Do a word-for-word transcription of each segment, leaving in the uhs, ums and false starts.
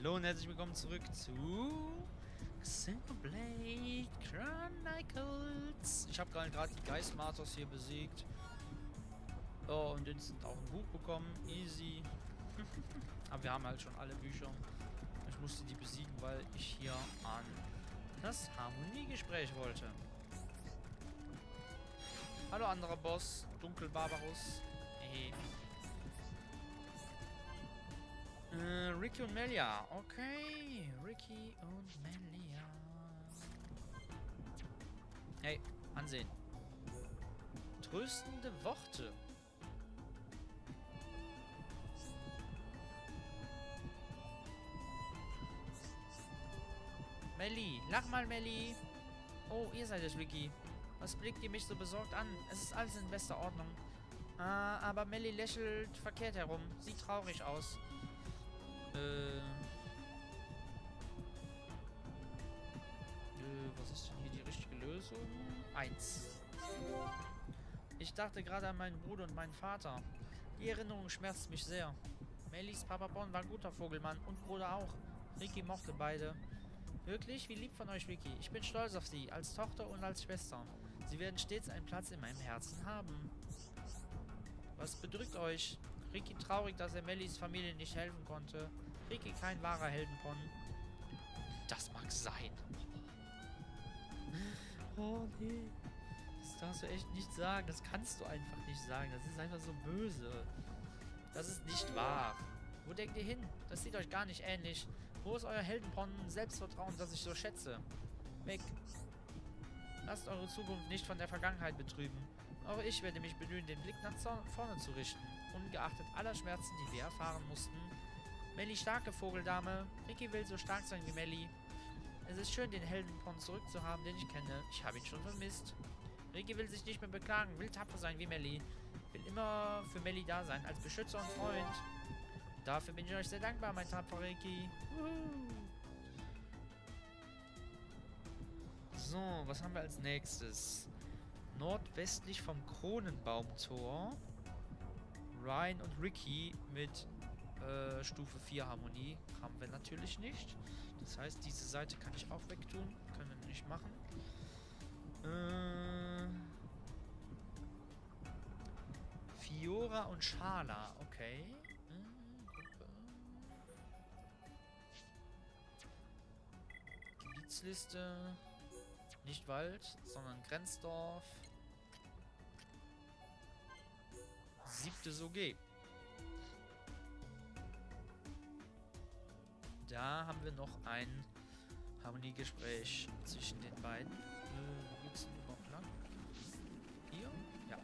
Hallo und herzlich willkommen zurück zu Xenoblade Chronicles. Ich habe gerade die Geistmarters hier besiegt. Oh, und jetzt auch ein Buch bekommen. Easy. Aber wir haben halt schon alle Bücher. Ich musste die besiegen, weil ich hier an das Harmoniegespräch wollte. Hallo anderer Boss, Dunkel Barbarus. Hey. Äh, Ricky und Melia. Okay. Ricky und Melia. Hey, ansehen. Tröstende Worte. Melli, lach mal, Melli. Oh, ihr seid es, Ricky. Was blickt ihr mich so besorgt an? Es ist alles in bester Ordnung. Ah, aber Melli lächelt verkehrt herum. Sieht traurig aus. Äh. äh. Was ist denn hier die richtige Lösung? Eins. Ich dachte gerade an meinen Bruder und meinen Vater. Die Erinnerung schmerzt mich sehr. Mellis Papa Bon war ein guter Vogelmann und Bruder auch. Ricky mochte beide. Wirklich? Wie lieb von euch, Ricky. Ich bin stolz auf sie, als Tochter und als Schwester. Sie werden stets einen Platz in meinem Herzen haben. Was bedrückt euch? Ricky traurig, dass er Mellis Familie nicht helfen konnte. Ricky kein wahrer Heldenpon. Das mag sein. Oh nee. Das darfst du echt nicht sagen. Das kannst du einfach nicht sagen. Das ist einfach so böse. Das ist nicht wahr. Wo denkt ihr hin? Das sieht euch gar nicht ähnlich. Wo ist euer Heldenpon Selbstvertrauen, das ich so schätze? Weg. Lasst eure Zukunft nicht von der Vergangenheit betrüben. Auch ich werde mich bemühen, den Blick nach vorne zu richten. Ungeachtet aller Schmerzen, die wir erfahren mussten. Melli starke Vogeldame. Ricky will so stark sein wie Melli. Es ist schön, den Heldenpon zurückzuhaben, den ich kenne. Ich habe ihn schon vermisst. Ricky will sich nicht mehr beklagen, will tapfer sein wie Melli. Will immer für Melli da sein, als Beschützer und Freund. Dafür bin ich euch sehr dankbar, mein tapferer Ricky. Uhu. So, was haben wir als nächstes? Nordwestlich vom Kronenbaumtor. Ryan und Ricky mit äh, Stufe vier Harmonie haben wir natürlich nicht. Das heißt, diese Seite kann ich auch wegtun. Können wir nicht machen. Äh, Fiora und Schala. Okay. Äh, Gruppe. Gebietsliste. Nicht Wald, sondern Grenzdorf. Siebte S O G. Da haben wir noch ein Harmoniegespräch zwischen den beiden. Äh, wo geht's denn überhaupt lang? Hier? Ja.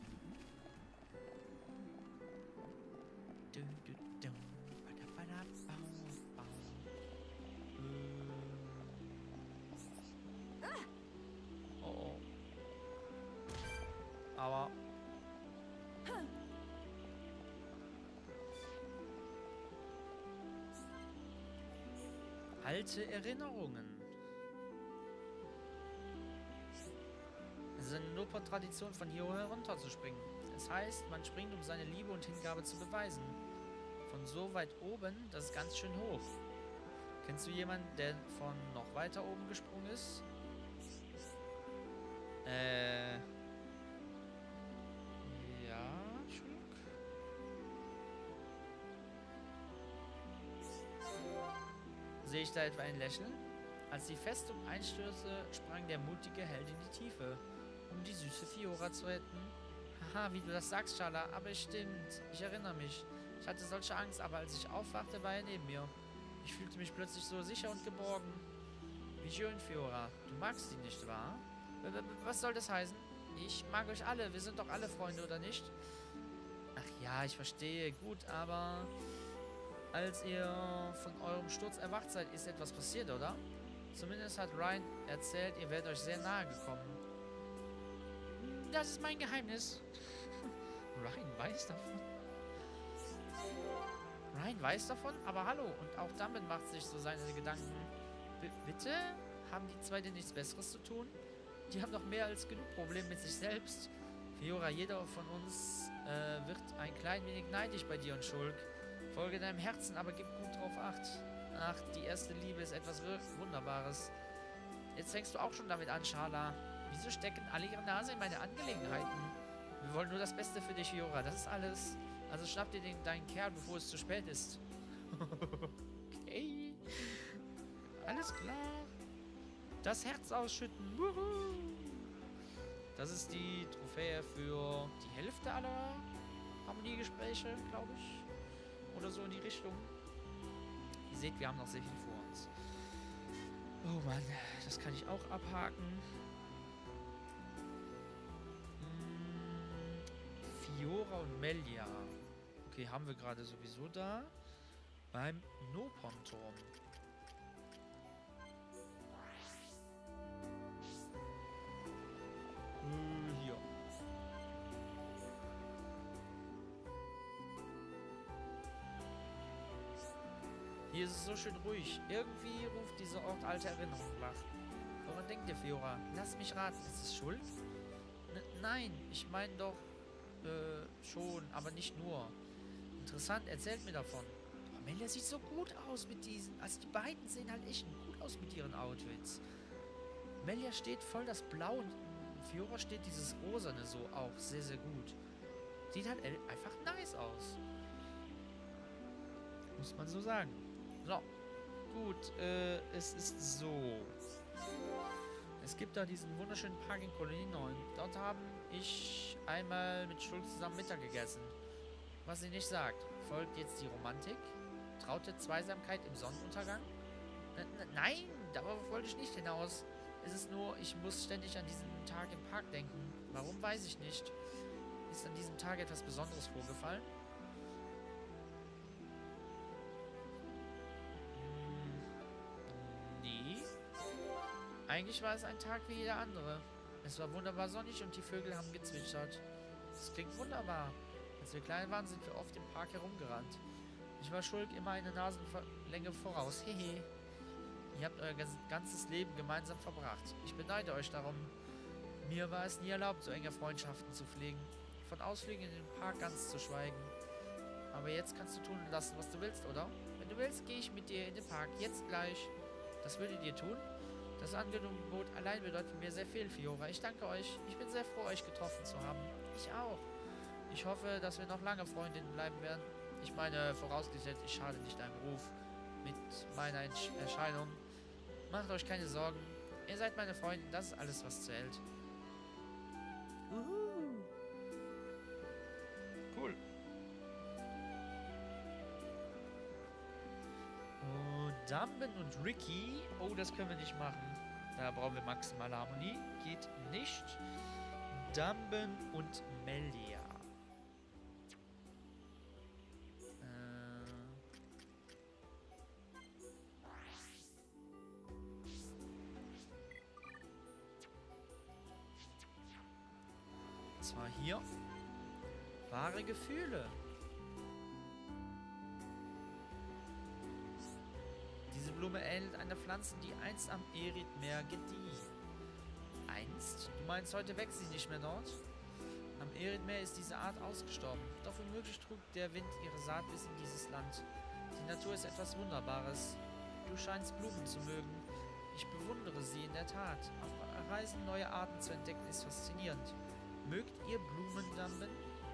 Du, du, du. Bada, bada, bau, bau. Äh. Oh, oh. Aber... Alte Erinnerungen. Es ist eine Nupa-Tradition, von hier herunterzuspringen. Es heißt, man springt, um seine Liebe und Hingabe zu beweisen. Von so weit oben, das ist ganz schön hoch. Kennst du jemanden, der von noch weiter oben gesprungen ist? Äh... Ja, Schluck. Sehe ich da etwa ein Lächeln? Als die Festung einstürzte, sprang der mutige Held in die Tiefe, um die süße Fiora zu retten. Haha, wie du das sagst, Schala, aber es stimmt. Ich erinnere mich. Ich hatte solche Angst, aber als ich aufwachte, war er neben mir. Ich fühlte mich plötzlich so sicher und geborgen. Wie schön, Fiora. Du magst ihn, nicht wahr? Was soll das heißen? Ich mag euch alle. Wir sind doch alle Freunde, oder nicht? Ach ja, ich verstehe. Gut, aber... Als ihr von eurem Sturz erwacht seid, ist etwas passiert, oder? Zumindest hat Ryan erzählt, ihr werdet euch sehr nahe gekommen. Das ist mein Geheimnis. Ryan weiß davon. Ryan weiß davon? Aber hallo, und auch damit macht sich so seine Gedanken. B bitte? Haben die zwei denn nichts Besseres zu tun? Die haben doch mehr als genug Probleme mit sich selbst. Fiora, jeder von uns äh, wird ein klein wenig neidisch bei dir und Schulk. Folge deinem Herzen, aber gib gut drauf Acht. Ach, die erste Liebe ist etwas Wunderbares. Jetzt fängst du auch schon damit an, Schala. Wieso stecken alle ihre Nase in meine Angelegenheiten? Wir wollen nur das Beste für dich, Fiora. Das ist alles. Also schnapp dir den, deinen Kerl, bevor es zu spät ist. Okay. Alles klar. Das Herz ausschütten. Wuhu. Das ist die Trophäe für die Hälfte aller Harmoniegespräche, glaube ich. Oder so in die Richtung. Ihr seht, wir haben noch sehr viel vor uns. Oh Mann, das kann ich auch abhaken. Hm, Fiora und Melia. Okay, haben wir gerade sowieso da. Beim Nopon-Turm. Äh, hier. Hier ist es so schön ruhig. Irgendwie ruft dieser Ort alte Erinnerungen wach. Woran denkt ihr, Fiora? Lass mich raten, ist es Schuld? N nein, ich meine doch, äh, schon, aber nicht nur. Interessant, erzählt mir davon. Amelia sieht so gut aus mit diesen. Also die beiden sehen halt echt gut aus mit ihren Outfits. Amelia steht voll das Blau und Fiora steht dieses Rosane so auch sehr, sehr gut. Sieht halt einfach nice aus. Muss man so sagen. So. Gut, äh, es ist so. Es gibt da diesen wunderschönen Park in Kolonie neun. Dort haben ich einmal mit Schulz zusammen Mittag gegessen. Was sie nicht sagt. Folgt jetzt die Romantik? Traut der Zweisamkeit im Sonnenuntergang? N -n Nein, darauf wollte ich nicht hinaus. Es ist nur, ich muss ständig an diesen Tag im Park denken. Warum, weiß ich nicht. Ist an diesem Tag etwas Besonderes vorgefallen? Hm, nee. Eigentlich war es ein Tag wie jeder andere. Es war wunderbar sonnig und die Vögel haben gezwitschert. Das klingt wunderbar. Als wir klein waren, sind wir oft im Park herumgerannt. Ich war Schulk immer eine Nasenlänge voraus. Hehe. Ihr habt euer ganzes Leben gemeinsam verbracht. Ich beneide euch darum. Mir war es nie erlaubt, so enge Freundschaften zu pflegen. Von Ausflügen in den Park ganz zu schweigen. Aber jetzt kannst du tun und lassen, was du willst, oder? Wenn du willst, gehe ich mit dir in den Park. Jetzt gleich. Das würdet ihr tun? Das Angebot allein bedeutet mir sehr viel, Fiora. Ich danke euch. Ich bin sehr froh, euch getroffen zu haben. Ich auch. Ich hoffe, dass wir noch lange Freundinnen bleiben werden. Ich meine, vorausgesetzt, ich schade nicht deinem Ruf mit meiner Entsch Erscheinung. Macht euch keine Sorgen. Ihr seid meine Freundin, das ist alles, was zählt. Uhu. Cool. Oh, Dumben und Ricky. Oh, das können wir nicht machen. Da brauchen wir maximale Harmonie. Geht nicht. Dumben und Melia. Zwar hier wahre Gefühle. Diese Blume ähnelt einer Pflanze, die einst am Eritmeer gedieh. Einst? Du meinst, heute wächst sie nicht mehr dort? Am Eritmeer ist diese Art ausgestorben. Doch womöglich trug der Wind ihre Saat bis in dieses Land. Die Natur ist etwas Wunderbares. Du scheinst Blumen zu mögen. Ich bewundere sie in der Tat. Auf Reisen neue Arten zu entdecken ist faszinierend. Mögt ihr Blumen, Dumben?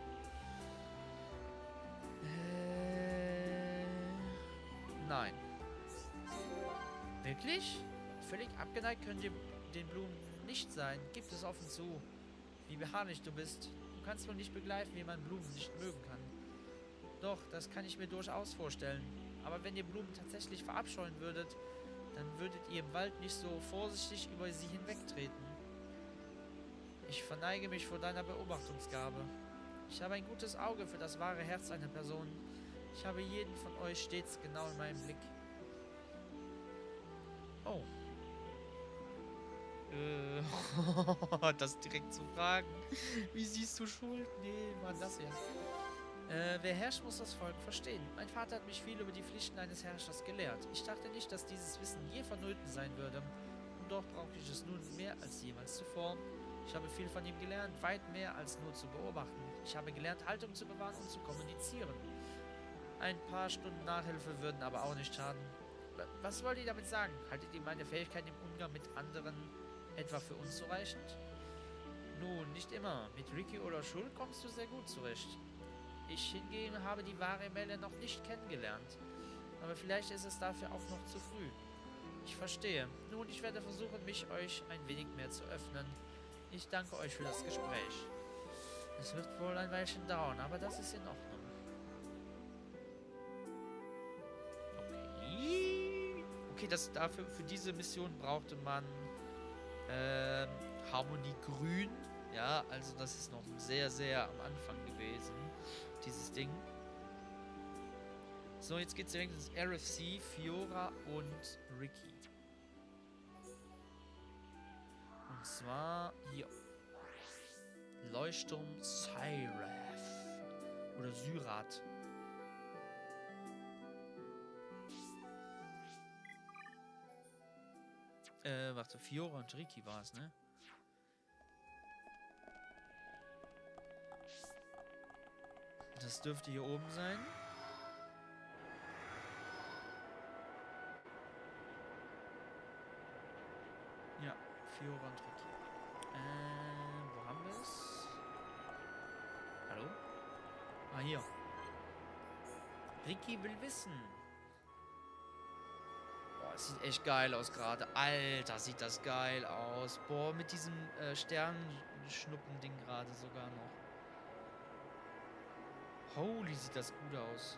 Äh, nein. Wirklich? Völlig abgeneigt könnt ihr den Blumen nicht sein. Gib es offen zu. Wie beharrlich du bist. Du kannst wohl nicht begreifen, wie man Blumen nicht mögen kann. Doch, das kann ich mir durchaus vorstellen. Aber wenn ihr Blumen tatsächlich verabscheuen würdet, dann würdet ihr im Wald nicht so vorsichtig über sie hinwegtreten. Ich verneige mich vor deiner Beobachtungsgabe. Ich habe ein gutes Auge für das wahre Herz einer Person. Ich habe jeden von euch stets genau in meinem Blick. Oh. Äh, das direkt zu fragen. Wie siehst du Schuld? Nee, war das ja. Äh, wer herrscht, muss das Volk verstehen. Mein Vater hat mich viel über die Pflichten eines Herrschers gelehrt. Ich dachte nicht, dass dieses Wissen je vonnöten sein würde. Und doch brauche ich es nun mehr als jemals zuvor. Ich habe viel von ihm gelernt, weit mehr als nur zu beobachten. Ich habe gelernt, Haltung zu bewahren und zu kommunizieren. Ein paar Stunden Nachhilfe würden aber auch nicht schaden. wa- was wollt ihr damit sagen? Haltet ihr meine Fähigkeiten im Umgang mit anderen etwa für unzureichend? Nun, nicht immer. Mit Ricky oder Schuld kommst du sehr gut zurecht. Ich hingegen habe die wahre Melle noch nicht kennengelernt. Aber vielleicht ist es dafür auch noch zu früh. Ich verstehe. Nun, ich werde versuchen, mich euch ein wenig mehr zu öffnen. Ich danke euch für das Gespräch. Es wird wohl ein Weilchen dauern, aber das ist in Ordnung. Okay. Okay, das dafür, für diese Mission brauchte man ähm, Harmonie Grün. Ja, also das ist noch sehr, sehr am Anfang gewesen, dieses Ding. So, jetzt geht's direkt ins R F C, Fiora und Ricky. Und zwar hier. Leuchtturm Syrath. Oder Syrath. Äh, warte, Fiora und Ricky war es, ne? Das dürfte hier oben sein. Ja, Fiora und Ricky. Ähm, wo haben wir es? Hallo? Ah, hier. Ricky will wissen. Boah, es sieht echt geil aus gerade. Alter, sieht das geil aus. Boah, mit diesem äh, Sternenschnuppen-Ding gerade sogar noch. Holy, sieht das gut aus.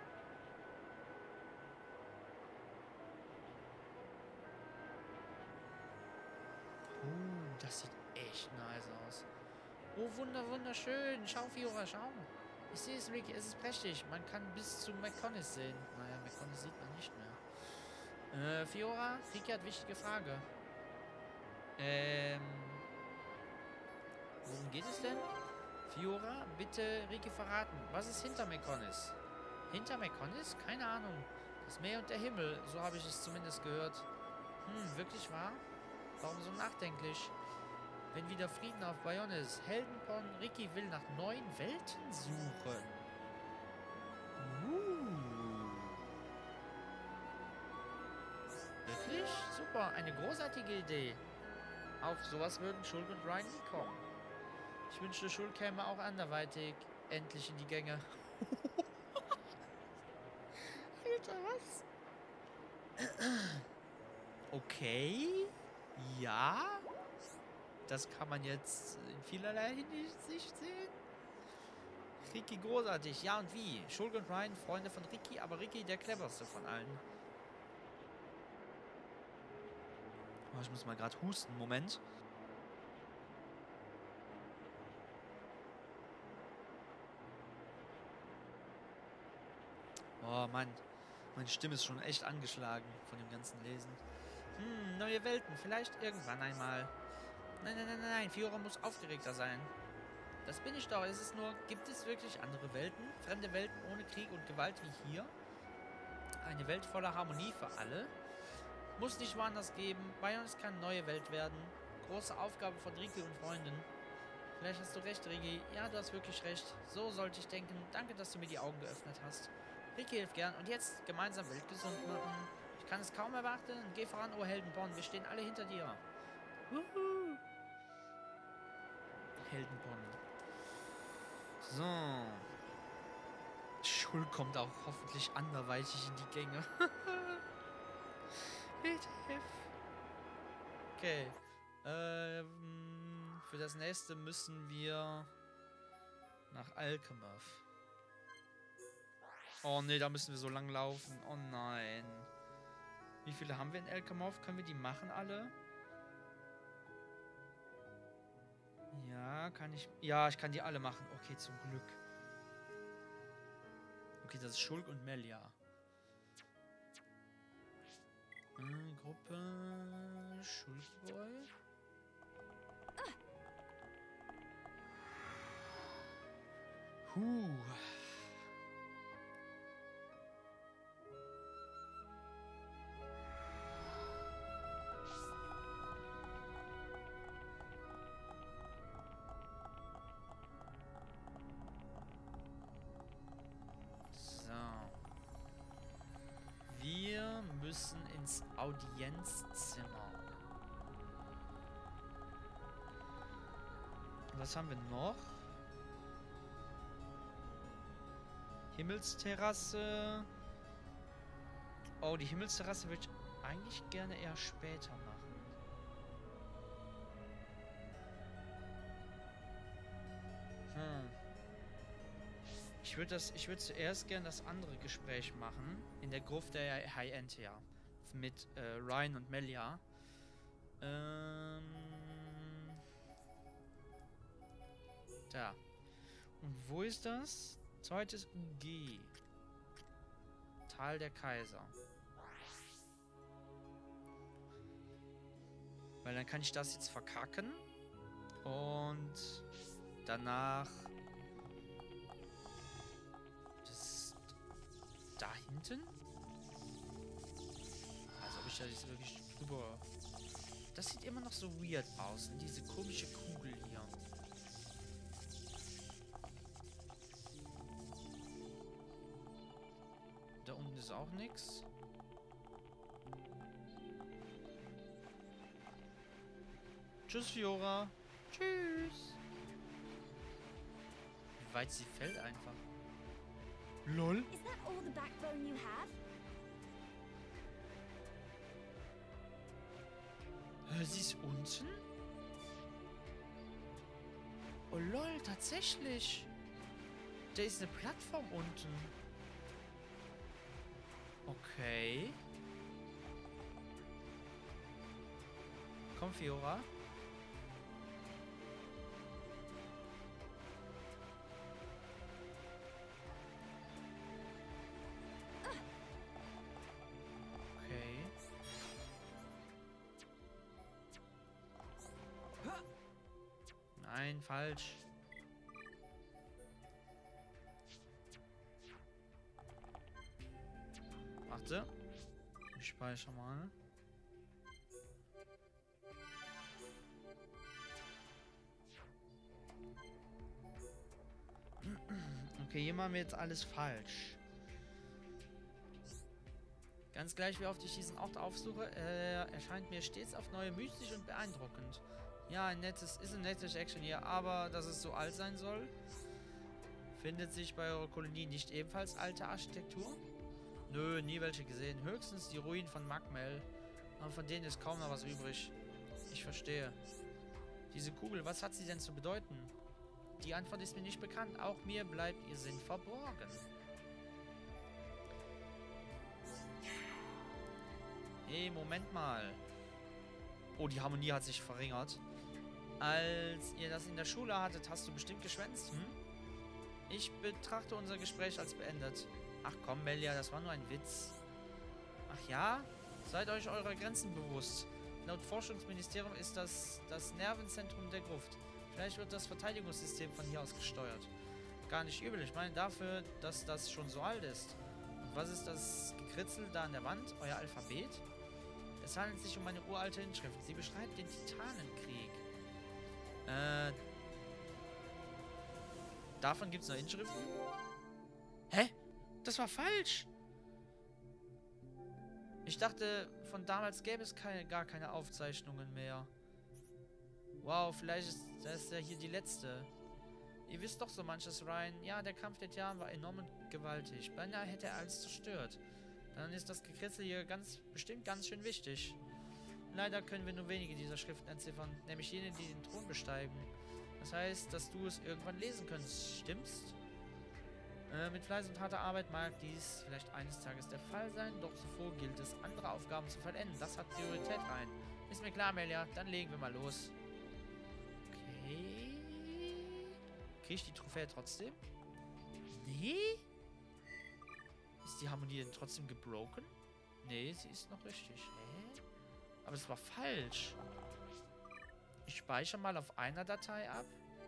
Uh, das sieht echt nice aus. Oh, wunder, wunderschön. Schau, Fiora, schau. Ich sehe es, Ricky. Es ist prächtig. Man kann bis zu McConaughey sehen. Naja, McConaughey sieht man nicht mehr. Äh, Fiora, Ricky hat wichtige Frage. Ähm... Worum geht es denn? Fiora, bitte Ricky verraten. Was ist hinter Mekonis? Hinter Mekonis? Keine Ahnung. Das Meer und der Himmel, so habe ich es zumindest gehört. Hm, wirklich wahr? Warum so nachdenklich? Wenn wieder Frieden auf Bayonne ist, Heldenporn Ricky will nach neuen Welten suchen. Uh. Wirklich? Super, eine großartige Idee. Auf sowas würden Schuld und Ryan nie kommen. Ich wünschte, Schuld käme auch anderweitig endlich in die Gänge. Alter, was? Okay. Ja. Das kann man jetzt in vielerlei Hinsicht sehen. Ricky großartig. Ja, und wie? Schuld und Ryan, Freunde von Ricky, aber Ricky der cleverste von allen. Oh, ich muss mal gerade husten. Moment. Oh Mann, meine Stimme ist schon echt angeschlagen von dem ganzen Lesen. Hm, neue Welten, vielleicht irgendwann einmal. Nein, nein, nein, nein, Fiora muss aufgeregter sein. Das bin ich doch, es ist nur, gibt es wirklich andere Welten? Fremde Welten ohne Krieg und Gewalt wie hier? Eine Welt voller Harmonie für alle? Muss nicht woanders geben, bei uns kann eine neue Welt werden. Große Aufgabe von Ricky und Freunden. Vielleicht hast du recht, Ricky. Ja, du hast wirklich recht. So sollte ich denken. Danke, dass du mir die Augen geöffnet hast. Ricky hilft gern. Und jetzt gemeinsam Welt gesund machen. Ich kann es kaum erwarten. Geh voran, oh Heldenborn. Wir stehen alle hinter dir. Wuhu. Heldenborn. So. Schuld kommt auch hoffentlich anderweitig in die Gänge. Bitte hilf. Okay. Ähm, für das nächste müssen wir nach Alchemath. Oh ne, da müssen wir so lang laufen. Oh nein. Wie viele haben wir in Alchemath? Können wir die machen alle? Ja, kann ich... Ja, ich kann die alle machen. Okay, zum Glück. Okay, das ist Schulk und Melia. Äh, Gruppe... Schulkboy. Huh. So. Wir müssen ins Audienzzimmer. Was haben wir noch? Himmelsterrasse. Oh, die Himmelsterrasse würde ich eigentlich gerne eher später machen. Hm. Ich würde das, ich würde zuerst gerne das andere Gespräch machen. In der Gruft der High End, ja. Mit äh, Ryan und Melia. Ähm. Da. Und wo ist das? Zweites U G. Tal der Kaiser. Weil dann kann ich das jetzt verkacken. Und danach... Das... Da hinten? Als ob ich da jetzt wirklich drüber... Das sieht immer noch so weird aus. Diese komische Kugel hier. Da unten ist auch nichts. Tschüss, Fiora. Tschüss. Wie weit sie fällt einfach. Lol. Is that all the backbone you have? Äh, sie ist unten? Oh lol, tatsächlich. Da ist eine Plattform unten. Okay. Komm, Fiora. Okay. Nein, falsch. Warte. Ich speichere mal. Okay, hier machen wir jetzt alles falsch. Ganz gleich, wie oft ich diesen Ort aufsuche, äh, erscheint mir stets auf neue mystisch und beeindruckend. Ja, ein nettes, ist ein nettes Action hier, aber dass es so alt sein soll, findet sich bei eurer Kolonie nicht ebenfalls alte Architektur? Nö, nie welche gesehen. Höchstens die Ruinen von Magmel. Aber von denen ist kaum noch was übrig. Ich verstehe. Diese Kugel, was hat sie denn zu bedeuten? Die Antwort ist mir nicht bekannt. Auch mir bleibt ihr Sinn verborgen. Hey, Moment mal. Oh, die Harmonie hat sich verringert. Als ihr das in der Schule hattet, hast du bestimmt geschwänzt, hm? Ich betrachte unser Gespräch als beendet. Ach komm, Melia, das war nur ein Witz. Ach ja? Seid euch eurer Grenzen bewusst. Laut Forschungsministerium ist das das Nervenzentrum der Gruft. Vielleicht wird das Verteidigungssystem von hier aus gesteuert. Gar nicht übel. Ich meine dafür, dass das schon so alt ist. Und was ist das Gekritzel da an der Wand? Euer Alphabet? Es handelt sich um eine uralte Inschrift. Sie beschreibt den Titanenkrieg. Äh... Davon gibt es noch Inschriften? Hä? Das war falsch! Ich dachte, von damals gäbe es keine, gar keine Aufzeichnungen mehr. Wow, vielleicht ist das ja hier die letzte. Ihr wisst doch so manches, Ryan. Ja, der Kampf der Tianen war enorm und gewaltig. Beinahe hätte er alles zerstört. Dann ist das Gekritzel hier ganz bestimmt ganz schön wichtig. Leider können wir nur wenige dieser Schriften entziffern, nämlich jene, die den Thron besteigen. Das heißt, dass du es irgendwann lesen könntest, stimmt's? Äh, mit Fleiß und harter Arbeit mag dies vielleicht eines Tages der Fall sein, doch zuvor gilt es, andere Aufgaben zu vollenden. Das hat Priorität rein. Ist mir klar, Melia. Dann legen wir mal los. Okay. Kriege ich die Trophäe trotzdem? Nee? Ist die Harmonie denn trotzdem gebroken? Nee, sie ist noch richtig. Hä? Aber es war falsch. Ich speichere mal auf einer Datei ab.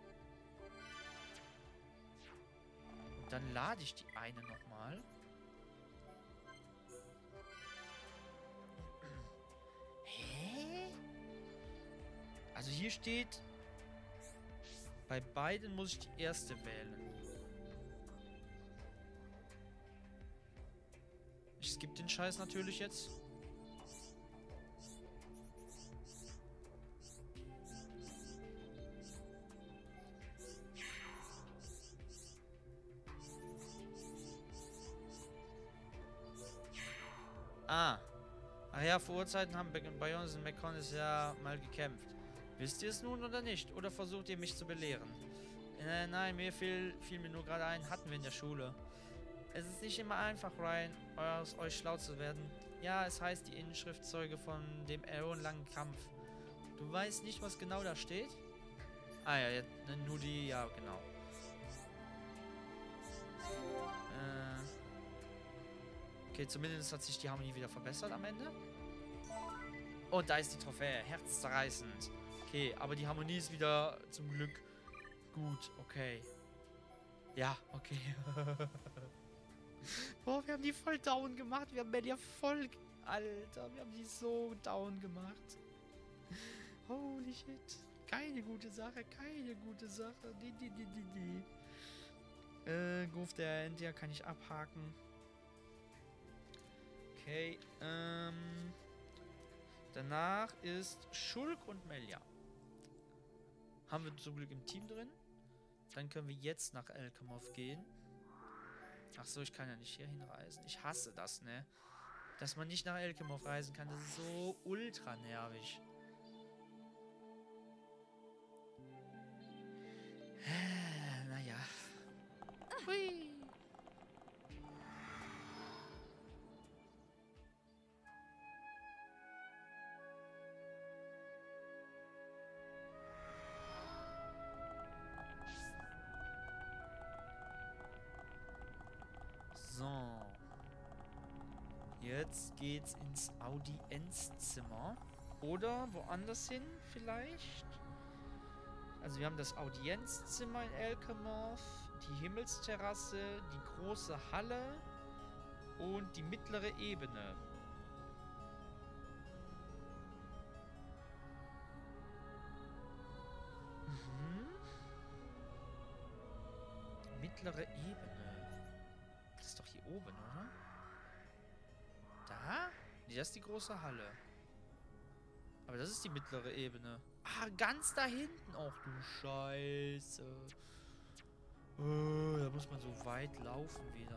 Und dann lade ich die eine nochmal. Hä? Also hier steht, bei beiden muss ich die erste wählen. Ich skippe den Scheiß natürlich jetzt. Ah. Ach ja, vor Urzeiten haben bei- bei uns in Mekonis ja mal gekämpft. Wisst ihr es nun oder nicht? Oder versucht ihr mich zu belehren? Äh, nein, mir fiel, fiel mir nur gerade ein, hatten wir in der Schule. Es ist nicht immer einfach, Ryan, aus euch schlau zu werden. Ja, es heißt die Inschriftzeuge von dem äonlangen Kampf. Du weißt nicht, was genau da steht? Ah ja, ja nur die, ja, genau. Äh, okay, zumindest hat sich die Harmonie wieder verbessert am Ende. Und da ist die Trophäe, herzzerreißend. Okay, aber die Harmonie ist wieder zum Glück gut, okay. Ja, okay. Boah, wir haben die voll down gemacht. Wir haben Melia voll... Alter, wir haben die so down gemacht. Holy shit. Keine gute Sache, keine gute Sache. Die, die, die, die, die. Äh, Grove der Endia kann ich abhaken. Okay, ähm... danach ist Schulk und Melia. Haben wir zum Glück im Team drin. Dann können wir jetzt nach Elkamov gehen. Achso, ich kann ja nicht hier hinreisen. Ich hasse das, ne? Dass man nicht nach Elkamov reisen kann, das ist so ultra nervig. Naja. Hui. So. Jetzt geht's ins Audienzzimmer. Oder woanders hin vielleicht. Also wir haben das Audienzzimmer in Elkamov, die Himmelsterrasse, die große Halle und die mittlere Ebene. Mhm. Mittlere Ebene. Das ist doch hier oben, oder? Da? Nee, das ist die große Halle. Aber das ist die mittlere Ebene. Ah, ganz da hinten. Och du Scheiße. Oh, da muss man so weit laufen wieder.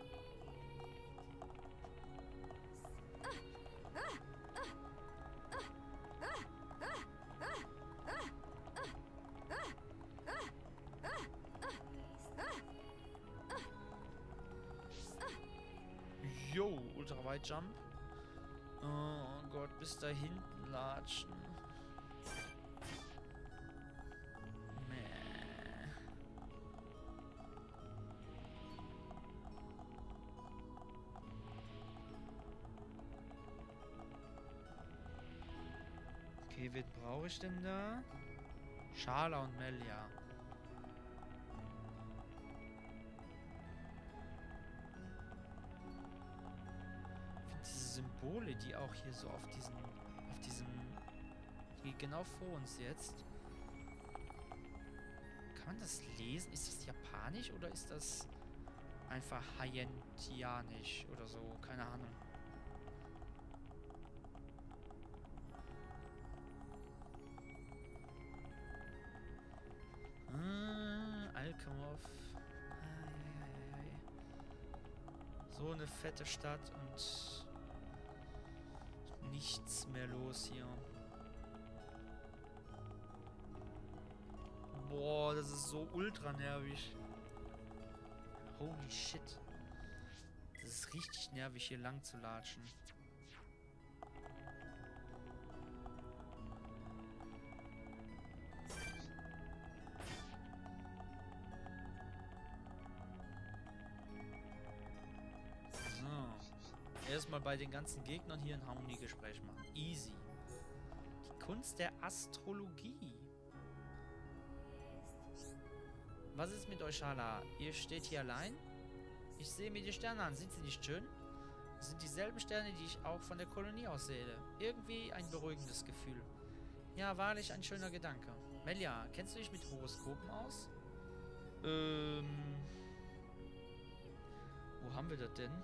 Jo, Ultra-Weit-Jump. Oh Gott, bis da hinten latschen. Mäh. Okay, wen brauche ich denn da? Schala und Melia. Symbole, die auch hier so auf diesen, auf diesem, hier genau vor uns jetzt. Kann man das lesen? Ist das japanisch oder ist das einfach haientianisch oder so? Keine Ahnung. Ah, Elkamov. So eine fette Stadt und nichts mehr los hier. Boah, das ist so ultra nervig. Holy shit. Das ist richtig nervig, hier lang zu latschen. Erstmal bei den ganzen Gegnern hier ein Harmoniegespräch machen. Easy. Die Kunst der Astrologie. Was ist mit euch, Schala? Ihr steht hier allein? Ich sehe mir die Sterne an. Sind sie nicht schön? Das sind dieselben Sterne, die ich auch von der Kolonie aus sehe. Irgendwie ein beruhigendes Gefühl. Ja, wahrlich ein schöner Gedanke. Melia, kennst du dich mit Horoskopen aus? Ähm... Wo haben wir das denn?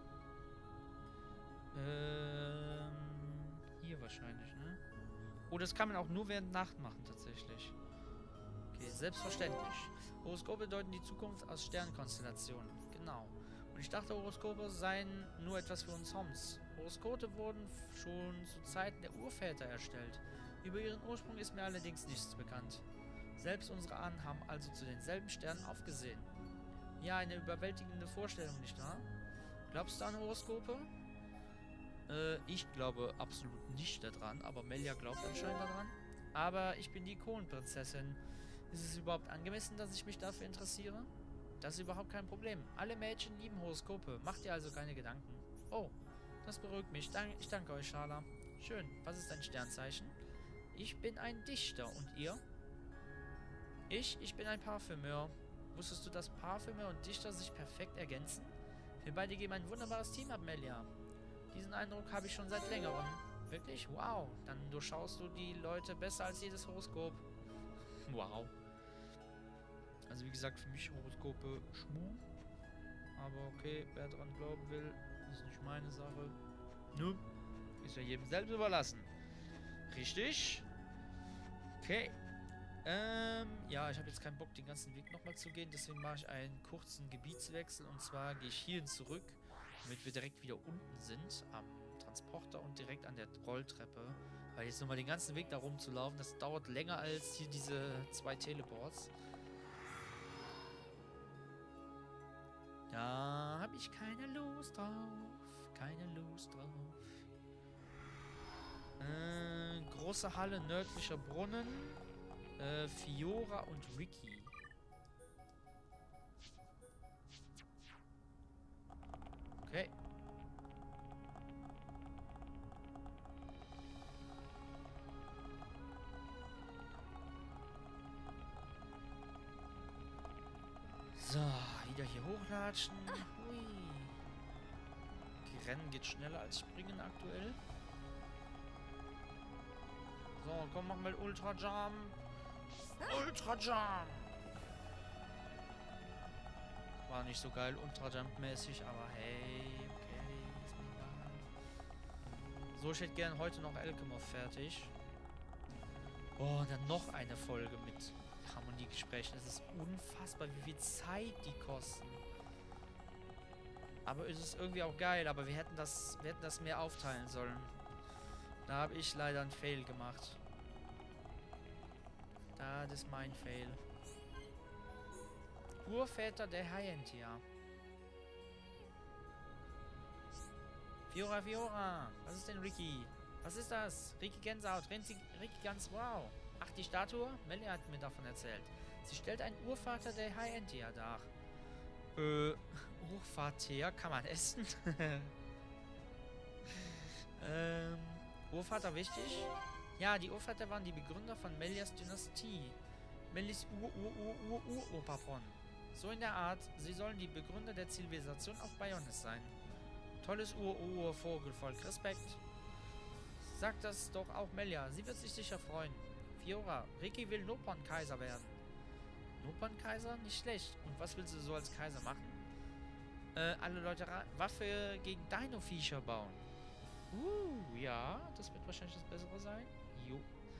Ähm, hier wahrscheinlich, ne? Oh, das kann man auch nur während Nacht machen, tatsächlich. Okay, selbstverständlich. Horoskope bedeuten die Zukunft aus Sternkonstellationen. Genau. Und Und ich dachte, Horoskope seien nur etwas für uns Homs. Horoskope wurden schon zu Zeiten der Urväter erstellt. Über ihren Ursprung ist mir allerdings nichts bekannt. Selbst unsere Ahnen haben also zu denselben Sternen aufgesehen. Ja, eine überwältigende Vorstellung, nicht wahr? Glaubst du an Horoskope? Äh, ich glaube absolut nicht daran, aber Melia glaubt anscheinend daran. Aber ich bin die Ikonenprinzessin. Ist es überhaupt angemessen, dass ich mich dafür interessiere? Das ist überhaupt kein Problem. Alle Mädchen lieben Horoskope. Macht dir also keine Gedanken. Oh, das beruhigt mich. Dank, ich danke euch, Schala. Schön. Was ist dein Sternzeichen? Ich bin ein Dichter. Und ihr? Ich? Ich bin ein Parfümeur. Wusstest du, dass Parfümeur und Dichter sich perfekt ergänzen? Wir beide geben ein wunderbares Team ab, Melia. Diesen Eindruck habe ich schon seit längerem. Wirklich? Wow. Dann durchschaust du die Leute besser als jedes Horoskop. Wow. Also wie gesagt, für mich Horoskope Schmuh. Aber okay, wer dran glauben will, ist nicht meine Sache. Nö. Ist ja jedem selbst überlassen. Richtig? Okay. Ähm, ja, ich habe jetzt keinen Bock, den ganzen Weg nochmal zu gehen. Deswegen mache ich einen kurzen Gebietswechsel. Und zwar gehe ich hierhin zurück, damit wir direkt wieder unten sind. Am Transporter und direkt an der Rolltreppe. Weil jetzt nochmal den ganzen Weg da rumzulaufen, das dauert länger als hier diese zwei Teleports. Da habe ich keine Lust drauf. Keine Lust drauf. Äh, große Halle, nördlicher Brunnen. Äh, Fiora und Ricky. Okay. So, wieder hier hochlatschen. Hui. Rennen geht schneller als Springen aktuell. So, komm, mach mal Ultra Jump. Ultra Jump! War nicht so geil, Ultra Jump mäßig, aber hey, okay, ist mir egal. So, ich hätte gern heute noch Alchemov fertig. Oh, und dann noch eine Folge mit Harmoniegesprächen. Es ist unfassbar, wie viel Zeit die kosten. Aber es ist irgendwie auch geil, aber wir hätten das, wir hätten das mehr aufteilen sollen. Da habe ich leider einen Fail gemacht. Das ist mein Fail. Urväter der Haientia. Fiora, Fiora. Was ist denn Ricky? Was ist das? Ricky Gänsehaut. Ricky, Ricky ganz wow. Ach, die Statue? Melia hat mir davon erzählt. Sie stellt einen Urvater der Haientia dar. Äh, Urvater? Kann man essen? ähm, Urvater wichtig? Ja, die Urväter waren die Begründer von Melias Dynastie. Melis Ur-Ur-Ur-Ur-Urpapon. So in der Art, sie sollen die Begründer der Zivilisation auf Bayonnes sein. Tolles Ur-Ur-Vogelvolk. Respekt. Sag das doch auch Melia. Sie wird sich sicher freuen. Fiora, Ricky will Nopon-Kaiser werden. Nopon-Kaiser? Nicht schlecht. Und was willst du so als Kaiser machen? Äh, alle Leute Waffe gegen Dino-Viecher bauen. Uh, ja, das wird wahrscheinlich das Bessere sein. Jo.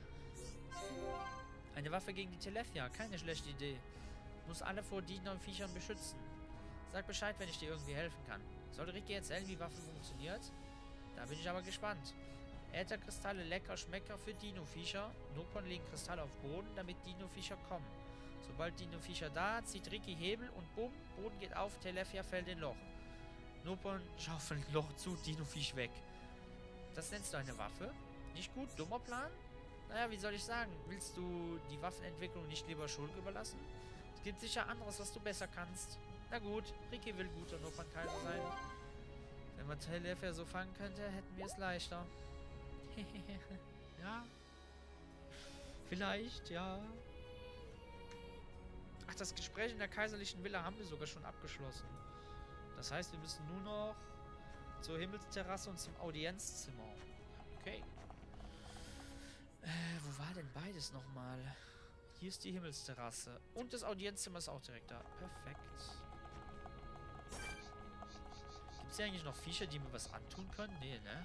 Eine Waffe gegen die Telefia. Keine schlechte Idee. Muss alle vor Dino-Viechern beschützen. Sag Bescheid, wenn ich dir irgendwie helfen kann. Soll Ricky erzählen, wie Waffe funktioniert? Da bin ich aber gespannt. Ätherkristalle lecker Schmecker für Dino-Viecher. Nopon legen Kristalle auf Boden, damit Dino-Viecher kommen. Sobald Dino-Viecher da, zieht Ricky Hebel und bumm, Boden geht auf, Telefia fällt in Loch. Nopon schaufelt ein Loch zu, Dino-Viech weg. Das nennst du eine Waffe? Nicht gut, dummer Plan? Naja, wie soll ich sagen? Willst du die Waffenentwicklung nicht lieber Schulk überlassen? Es gibt sicher anderes, was du besser kannst. Na gut, Ricky will guter Nopon-Kaiser sein. Wenn man Telefia so fangen könnte, hätten wir es leichter. Ja. Vielleicht, ja. Ach, das Gespräch in der kaiserlichen Villa haben wir sogar schon abgeschlossen. Das heißt, wir müssen nur noch zur Himmelsterrasse und zum Audienzzimmer. Okay. Äh, wo war denn beides nochmal? Hier ist die Himmelsterrasse. Und das Audienzzimmer ist auch direkt da. Perfekt. Gibt es hier eigentlich noch Viecher, die mir was antun können? Nee, ne?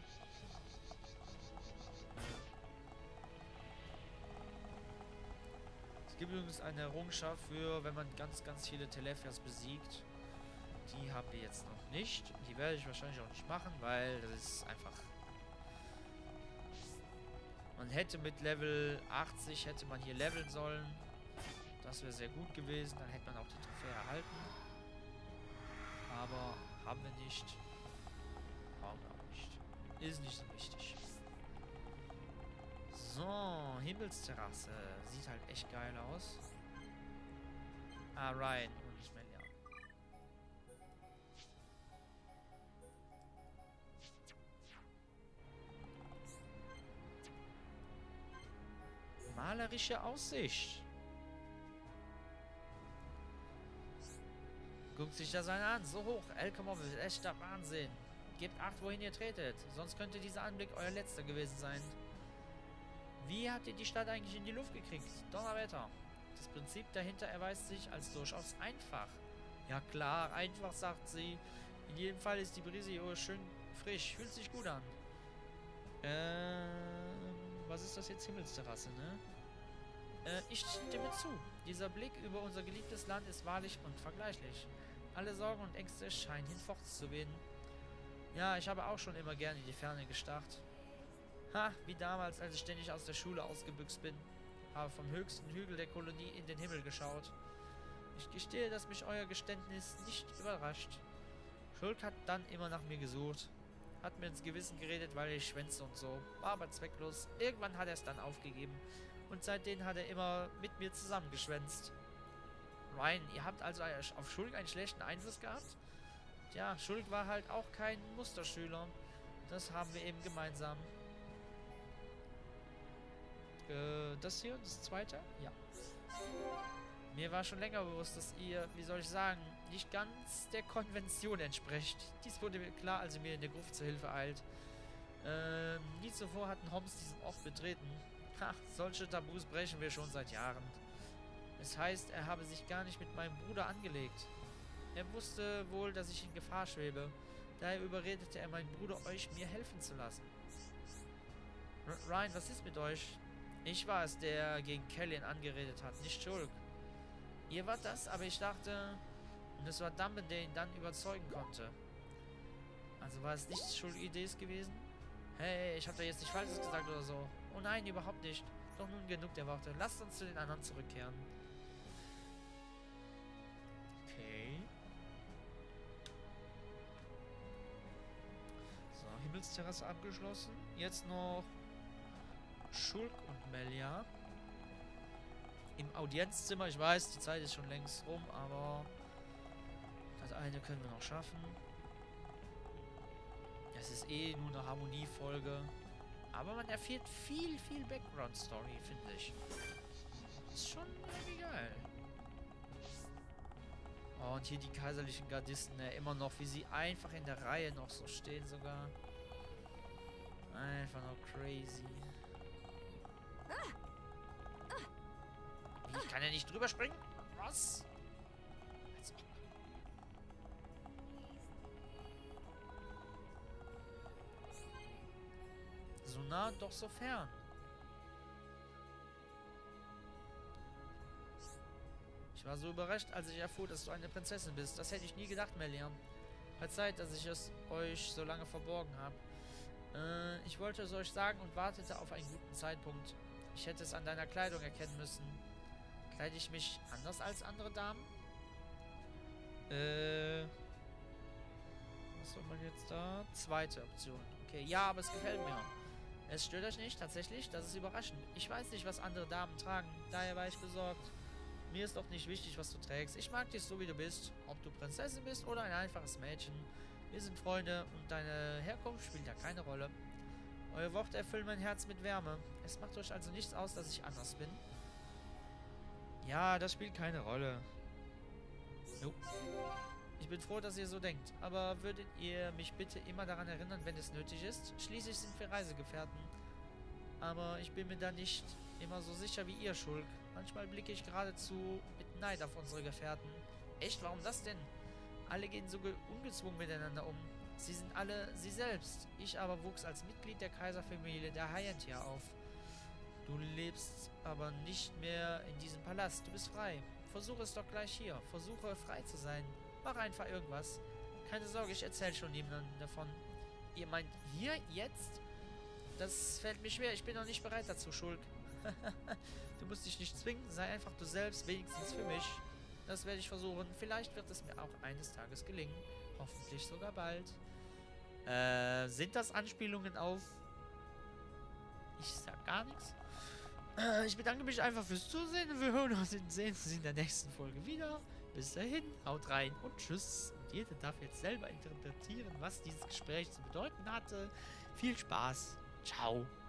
Es gibt übrigens eine Errungenschaft für, wenn man ganz, ganz viele Telefias besiegt. Die haben wir jetzt noch nicht. Die werde ich wahrscheinlich auch nicht machen, weil das ist einfach... Man hätte mit Level achtzig, hätte man hier leveln sollen. Das wäre sehr gut gewesen. Dann hätte man auch die Trophäe erhalten. Aber haben wir nicht. Haben wir auch nicht. Ist nicht so wichtig. So, Himmelsterrasse. Sieht halt echt geil aus. Ah, Ryan und nicht Melia. Malerische Aussicht. Guckt sich das einer an. So hoch. Elkamov ist echter Wahnsinn. Gebt acht, wohin ihr tretet. Sonst könnte dieser Anblick euer letzter gewesen sein. Wie habt ihr die Stadt eigentlich in die Luft gekriegt? Donnerwetter. Das Prinzip dahinter erweist sich als durchaus einfach. Ja klar, einfach, sagt sie. In jedem Fall ist die Brise hier schön frisch. Fühlt sich gut an. Ähm, was ist das jetzt? Himmelsterrasse, ne? Äh, ich stimme zu. Dieser Blick über unser geliebtes Land ist wahrlich unvergleichlich. Alle Sorgen und Ängste scheinen hinfortzuwehen. Ja, ich habe auch schon immer gerne in die Ferne gestarrt. Ha, wie damals, als ich ständig aus der Schule ausgebüxt bin. Habe vom höchsten Hügel der Kolonie in den Himmel geschaut. Ich gestehe, dass mich euer Geständnis nicht überrascht. Schulk hat dann immer nach mir gesucht. Hat mir ins Gewissen geredet, weil ich schwänze und so. War aber zwecklos. Irgendwann hat er es dann aufgegeben. Und seitdem hat er immer mit mir zusammengeschwänzt. Ryan, ihr habt also auf Schulk einen schlechten Einfluss gehabt? Tja, Schulk war halt auch kein Musterschüler. Das haben wir eben gemeinsam. Äh, das hier, das zweite? Ja. Mir war schon länger bewusst, dass ihr, wie soll ich sagen, nicht ganz der Konvention entsprecht. Dies wurde mir klar, als ihr mir in der Gruft zur Hilfe eilt. Ähm, nie zuvor hatten Homs diesen Ort betreten. Ha, solche Tabus brechen wir schon seit Jahren. Es heißt, er habe sich gar nicht mit meinem Bruder angelegt. Er wusste wohl, dass ich in Gefahr schwebe. Daher überredete er meinen Bruder, euch mir helfen zu lassen. R Ryan, was ist mit euch? Ich war es, der gegen Kellyan angeredet hat, nicht Schulk. Ihr wart das, aber ich dachte... Und es war Dumbledore, der ihn dann überzeugen konnte. Also war es nicht Schulks Idee gewesen? Hey, ich habe da jetzt nicht Falsches gesagt oder so. Oh nein, überhaupt nicht. Doch nun genug der Worte. Lasst uns zu den anderen zurückkehren. Okay. So, Himmelsterrasse abgeschlossen. Jetzt noch Schulk und Melia. Im Audienzzimmer. Ich weiß, die Zeit ist schon längst rum, aber das eine können wir noch schaffen. Das ist eh nur eine Harmoniefolge. Aber man erfährt viel, viel Background-Story, finde ich. Ist schon irgendwie geil. Oh, und hier die kaiserlichen Gardisten, ne, immer noch, wie sie einfach in der Reihe noch so stehen sogar. Einfach nur crazy. Wie, ich kann ja nicht drüber springen? Was? Also. So nah, doch so fern. Ich war so überrascht, als ich erfuhr, dass du eine Prinzessin bist. Das hätte ich nie gedacht, Melia. Verzeiht, dass ich es euch so lange verborgen habe. Äh, ich wollte es euch sagen und wartete auf einen guten Zeitpunkt. Ich hätte es an deiner Kleidung erkennen müssen. Kleide ich mich anders als andere Damen? Äh... Was soll man jetzt da? Zweite Option. Okay, ja, aber es gefällt mir. Es stört euch nicht, tatsächlich? Das ist überraschend. Ich weiß nicht, was andere Damen tragen. Daher war ich besorgt. Mir ist doch nicht wichtig, was du trägst. Ich mag dich so, wie du bist. Ob du Prinzessin bist oder ein einfaches Mädchen. Wir sind Freunde und deine Herkunft spielt ja keine Rolle. Eure Worte erfüllen mein Herz mit Wärme. Es macht euch also nichts aus, dass ich anders bin. Ja, das spielt keine Rolle. Nope. Ich bin froh, dass ihr so denkt. Aber würdet ihr mich bitte immer daran erinnern, wenn es nötig ist? Schließlich sind wir Reisegefährten. Aber ich bin mir da nicht immer so sicher wie ihr, Schulk. Manchmal blicke ich geradezu mit Neid auf unsere Gefährten. Echt, warum das denn? Alle gehen so ungezwungen miteinander um. Sie sind alle sie selbst. Ich aber wuchs als Mitglied der Kaiserfamilie der Hyantia auf. Du lebst aber nicht mehr in diesem Palast. Du bist frei. Versuche es doch gleich hier. Versuche frei zu sein. Mach einfach irgendwas. Keine Sorge, ich erzähle schon niemandem davon. Ihr meint, hier, jetzt? Das fällt mir schwer, ich bin noch nicht bereit dazu, Schulk. Du musst dich nicht zwingen, sei einfach du selbst, wenigstens für mich. Das werde ich versuchen. Vielleicht wird es mir auch eines Tages gelingen. Hoffentlich sogar bald. Äh, sind das Anspielungen auf... Ich sag gar nichts. Äh, ich bedanke mich einfach fürs Zusehen und wir hören uns und sehen uns in der nächsten Folge wieder. Bis dahin, haut rein und tschüss. Und jeder darf jetzt selber interpretieren, was dieses Gespräch zu bedeuten hatte. Viel Spaß. Ciao.